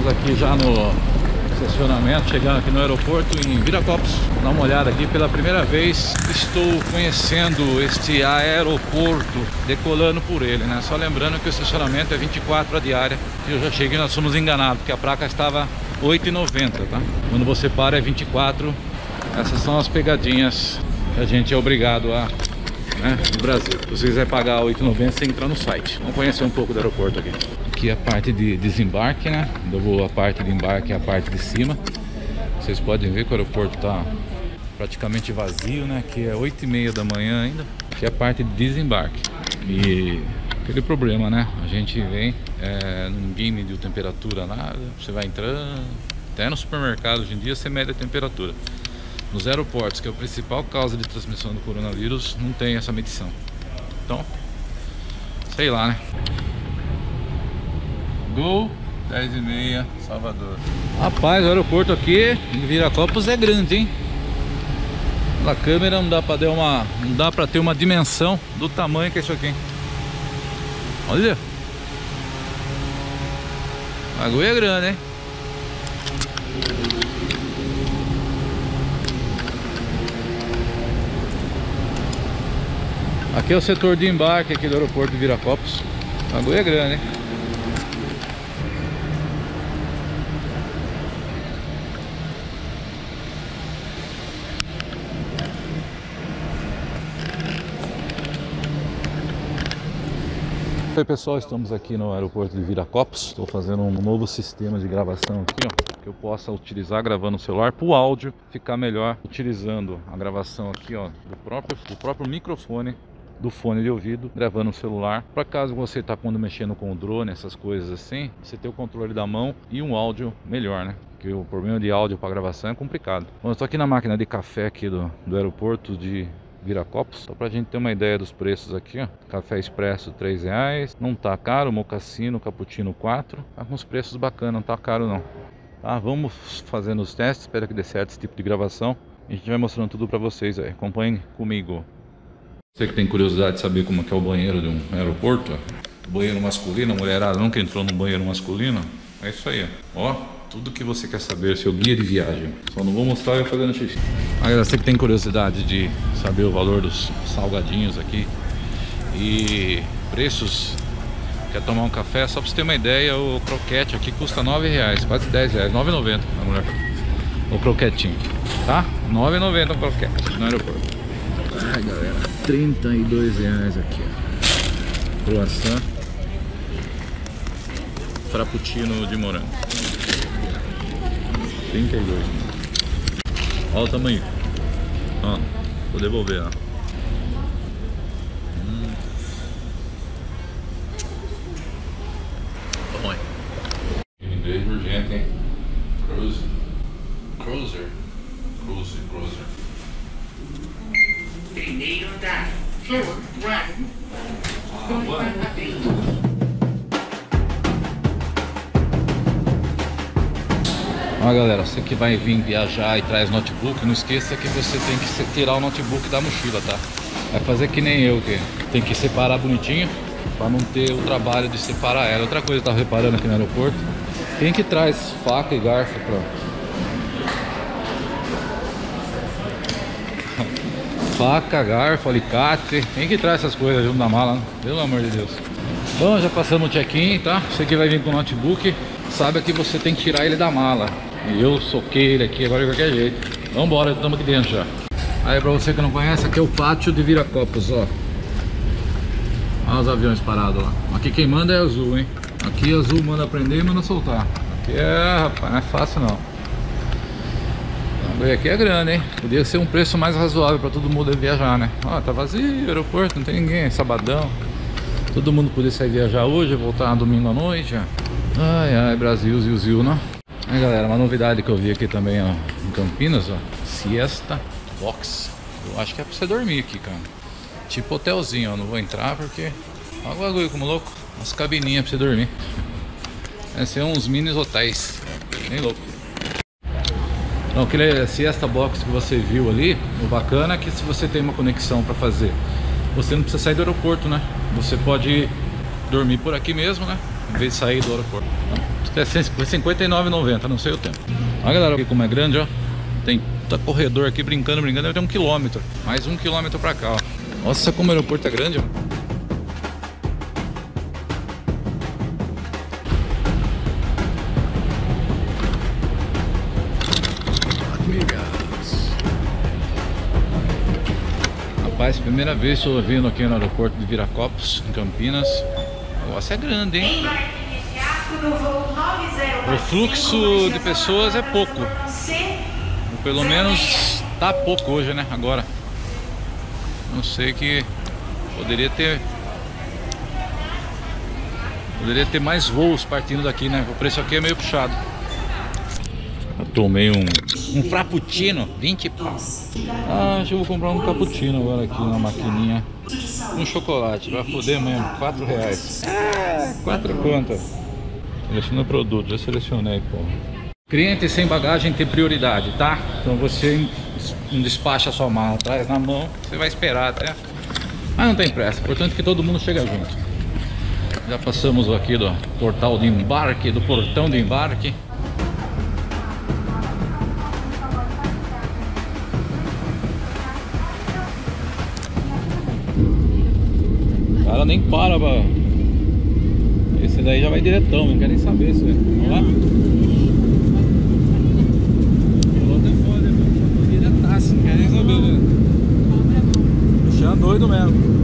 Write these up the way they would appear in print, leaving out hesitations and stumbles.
Estamos aqui já no estacionamento, chegando aqui no aeroporto em Viracopos. Dá uma olhada aqui, pela primeira vez estou conhecendo este aeroporto, decolando por ele, né? Só lembrando que o estacionamento é 24 a diária. E eu já cheguei, nós fomos enganados, porque a placa estava R$8,90, tá? Quando você para é 24. Essas são as pegadinhas que a gente é obrigado a, né, no Brasil. Se você quiser pagar R$8,90, você tem que entrar no site. Vamos conhecer um pouco do aeroporto aqui. Aqui é a parte de desembarque, né? A parte de embarque é a parte de cima. Vocês podem ver que o aeroporto está praticamente vazio, né? Aqui é 8h30 da manhã ainda. Aqui é a parte de desembarque. E aquele problema, né? A gente vem, não ninguém mediu temperatura, nada. Você vai entrando. Até no supermercado hoje em dia você mede a temperatura. Nos aeroportos, que é a principal causa de transmissão do coronavírus, não tem essa medição. Então, sei lá, né? Gol, 10h30, Salvador. Rapaz, o aeroporto aqui em Viracopos é grande, hein? Na câmera não dá pra ter uma dimensão do tamanho que é isso aqui, hein? Olha! O bagulho é grande, hein? Aqui é o setor de embarque aqui do aeroporto de Viracopos. O bagulho é grande, hein? Oi pessoal, estamos aqui no aeroporto de Viracopos. Estou fazendo um novo sistema de gravação aqui, ó, que eu possa utilizar gravando o celular para o áudio ficar melhor, utilizando a gravação aqui, ó, do próprio microfone do fone de ouvido, gravando o celular, para caso você está quando mexendo com o drone, essas coisas assim, você ter o controle da mão e um áudio melhor, né? Porque o problema de áudio para gravação é complicado. Bom, eu estou aqui na máquina de café aqui do aeroporto de Viracopos, só pra gente ter uma ideia dos preços aqui, ó. Café expresso R$3, não tá caro, mocassino, cappuccino 4, tá com os preços bacanas, não tá caro não. Tá, vamos fazendo os testes, espero que dê certo esse tipo de gravação. A gente vai mostrando tudo pra vocês aí, acompanhem comigo. Você que tem curiosidade de saber como é que é o banheiro de um aeroporto, ó. Banheiro masculino, a mulherada nunca entrou num banheiro masculino, é isso aí, ó. Tudo que você quer saber, seu guia de viagem. Só não vou mostrar eu fazendo xixi. Agora, você que tem curiosidade de saber o valor dos salgadinhos aqui e preços, quer tomar um café, só pra você ter uma ideia, o croquete aqui custa R$9, quase R$10, R$9,90 a mulher. O croquetinho, tá? R$9,90 o croquete no aeroporto. Ai galera, R$32 aqui, ó. Croissant, frappuccino de morango. 32. Olha o tamanho. Ó, vou devolver, ó. Bom, hein? Inglês urgente, hein? Cruiser. Primeiro andar. Floor 1. Ó galera, você que vai vir viajar e traz notebook, não esqueça que você tem que tirar o notebook da mochila, tá? Vai fazer que nem eu, que tem que separar bonitinho para não ter o trabalho de separar ela. Outra coisa que eu tava reparando aqui no aeroporto, quem que traz faca e garfo pra... faca, garfo, alicate, quem que traz essas coisas junto na mala, né? Pelo amor de Deus. Bom, já passamos o check-in, tá? Você que vai vir com o notebook, sabe que você tem que tirar ele da mala. E eu soquei ele aqui agora de qualquer jeito. Vambora, estamos aqui dentro já. Aí pra você que não conhece, aqui é o pátio de Viracopos, ó. Olha os aviões parados lá. Aqui quem manda é azul, hein? Aqui azul manda prender e manda soltar. Aqui rapaz, não é fácil não. Aqui é grande, hein? Podia ser um preço mais razoável pra todo mundo viajar, né? Ó, tá vazio o aeroporto, não tem ninguém, é sabadão. Todo mundo podia sair viajar hoje, voltar domingo à noite. Ai, Brasil, ziu, não? Aí galera, uma novidade que eu vi aqui também, ó, em Campinas, ó. Siesta Box. Eu acho que é pra você dormir aqui, cara. Tipo hotelzinho, ó. Não vou entrar porque... Olha o bagulho como louco. Umas cabininhas pra você dormir. Vai ser uns mini hotéis. Bem louco. Então, aquele Siesta Box que você viu ali, o bacana é que se você tem uma conexão pra fazer, você não precisa sair do aeroporto, né? Você pode dormir por aqui mesmo, né? em vez de sair do aeroporto. É R$ 59,90, não sei o tempo. Olha, galera, aqui como é grande, ó. Tem corredor aqui brincando, deve ter 1 km. Mais 1 km pra cá, ó. Nossa, como o aeroporto é grande, ó. Rapaz, primeira vez estou vindo aqui no aeroporto de Viracopos, em Campinas. O negócio é grande, hein? O fluxo de pessoas é pouco. Ou pelo menos tá pouco hoje, né? Agora. Não sei, que poderia ter mais voos partindo daqui, né? O preço aqui é meio puxado. Eu tomei um frappuccino, 20 pau. Ah, acho que eu vou comprar um cappuccino agora aqui na maquininha. Um chocolate, vai foder mesmo, R$4. 4 contas. Seleciona o produto, já selecionei, pô. Cliente sem bagagem tem prioridade, tá? Então você não despacha a sua mala, traz na mão, você vai esperar até. Mas não tem pressa, importante que todo mundo chega junto. Já passamos aqui do portal de embarque, do portão de embarque. O cara nem para, esse daí já vai diretão, não quer nem saber isso. Vamos lá? Falou até foda, diretaço, não quer nem saber, né? Deixando doido mesmo.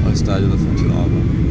o estádio da Fonte Nova.